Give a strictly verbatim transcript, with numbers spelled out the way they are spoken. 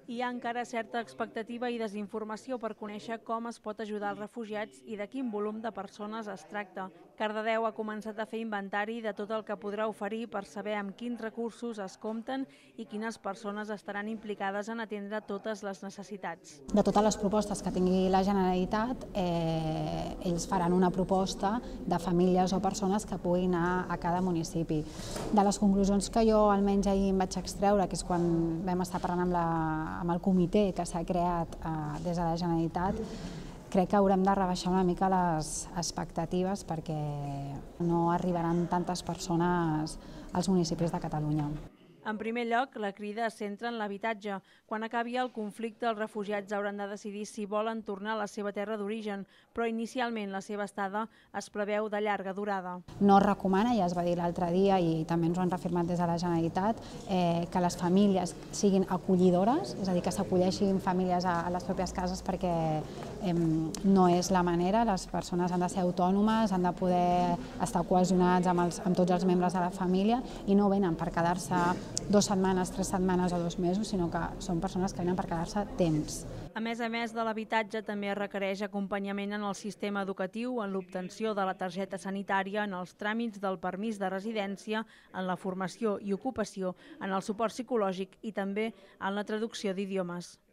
Hi ha encara certa expectativa i desinformació per conèixer com es pot ajudar els refugiats i de quin volum de persones es tracta. Cardedeu ha començat a fer inventari de tot el que podrà oferir per saber amb quins recursos es compten i quines persones estaran implicades en atendre totes les necessitats. De totes les propostes que tingui la Generalitat, eh, ells faran una proposta de famílies o persones que puguin anar a cada municipi. De les conclusions que jo almenys ahir em vaig extreure, que és quan vam estar parlant amb, la, amb el comitè que s'ha creat eh, des de la Generalitat, crec que haurem de rebaixar una mica les expectatives perquè no arribaran tantes persones als municipis de Catalunya. En primer lloc, la crida es centra en l'habitatge. Quan acabi el conflicte, els refugiats hauran de decidir si volen tornar a la seva terra d'origen, però inicialment la seva estada es preveu de llarga durada. No es recomana, ja es va dir l'altre dia i també ens ho han reafirmat des de la Generalitat, eh, que les famílies siguin acollidores, és a dir, que s'acolleixin famílies a, a les pròpies cases perquè eh, no és la manera. Les persones han de ser autònomes, han de poder estar cohesionats amb, els, amb tots els membres de la família i no venen per quedar-se dues setmanes, tres setmanes o dos mesos, sinó que són persones que venen per quedar-se temps. A més a més de l'habitatge, també es requereix acompanyament en el sistema educatiu, en l'obtenció de la targeta sanitària, en els tràmits del permís de residència, en la formació i ocupació, en el suport psicològic i també en la traducció d'idiomes.